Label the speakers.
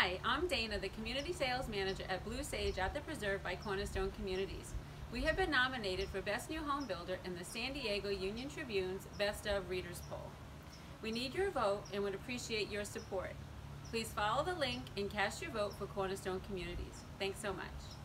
Speaker 1: Hi, I'm Dana, the Community Sales Manager at Blue Sage at the Preserve by Cornerstone Communities. We have been nominated for Best New Home Builder in the San Diego Union Tribune's Best of Readers Poll. We need your vote and would appreciate your support. Please follow the link and cast your vote for Cornerstone Communities. Thanks so much.